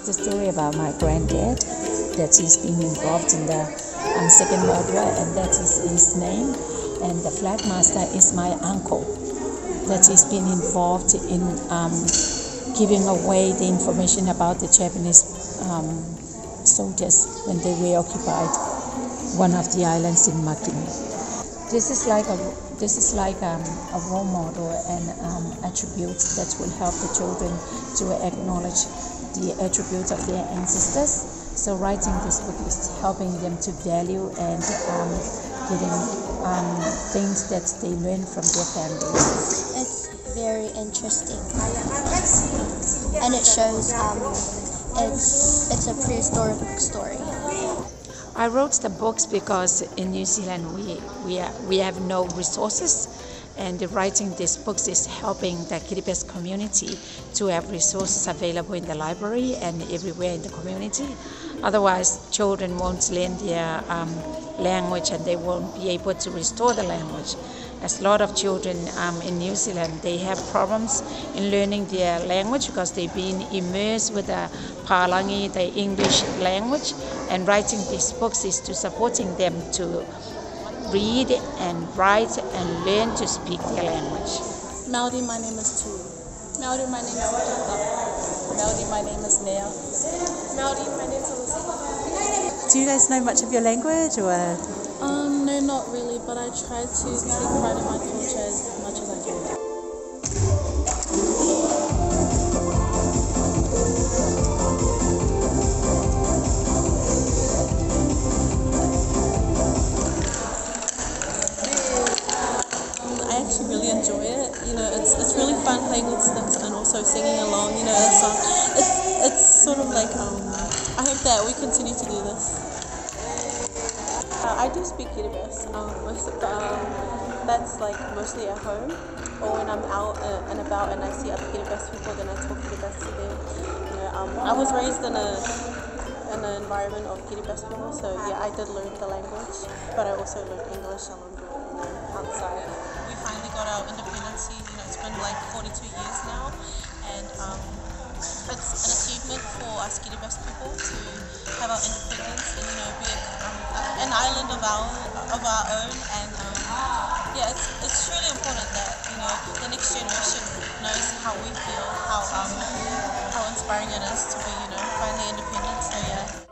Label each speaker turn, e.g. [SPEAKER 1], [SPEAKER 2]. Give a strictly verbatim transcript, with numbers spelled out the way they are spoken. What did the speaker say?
[SPEAKER 1] the story about my granddad, that he's been involved in the um, Second World War, and that is his name. And the flag master is my uncle, that he's been involved in um, giving away the information about the Japanese um, soldiers when they were occupied one of the islands in Makini. This is like a this is like um, a role model and um, attributes that will help the children to acknowledge the attributes of their ancestors. So writing this book is helping them to value and um, getting um, things that they learn from their families.
[SPEAKER 2] It's very interesting, and it shows um, it's it's a prehistoric story.
[SPEAKER 1] I wrote the books because in New Zealand we we, are, we have no resources, and writing these books is helping the Kiribati community to have resources available in the library and everywhere in the community. Otherwise, children won't learn their um, language and they won't be able to restore the language. As a lot of children um, in New Zealand, they have problems in learning their language because they've been immersed with the Palangi, the English language, and writing these books is to supporting them to read and write and learn to speak their language.
[SPEAKER 3] Melody, my name is Tu. Melody, my name is Tagata. Melody, my name is Nea. Melody, my name is Elizabeth.
[SPEAKER 4] Do you guys know much of your language, or?
[SPEAKER 3] Um, no, not really, but I try to take pride in my culture as much as I can. I actually really enjoy it. You know, it's it's really fun playing with sticks and also singing along. You know, it's um, it's it's sort of like um. I hope that we continue to do this. Uh, I do speak Kiribati. Um, most of the, um, that's like mostly at home, or when I'm out uh, and about and I see other Kiribati people, then I talk Kiribati to them. You know, um, I was raised in a in an environment of Kiribati people, so yeah, I did learn the language, but I also learned English a little bit, you know, outside.
[SPEAKER 5] We finally got our independence. You know, it's been like forty-two years now, and um, it's an achievement for us Kiribati people to have our independence and, you know, be a, um, an island of our of our own. And um, yeah, it's it's really important that, you know, the next generation knows how we feel, how um how inspiring it is to be, you know, finally independent. So yeah.